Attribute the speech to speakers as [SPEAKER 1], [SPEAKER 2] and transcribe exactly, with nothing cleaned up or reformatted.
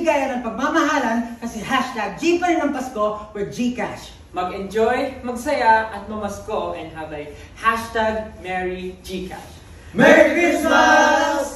[SPEAKER 1] bigayan at pagmamahalan kasi hashtag G pa rin ang Pasko with Gcash.
[SPEAKER 2] Mag-enjoy, magsaya, at mamasko and have a hashtag Merry Gcash.
[SPEAKER 1] Merry Christmas!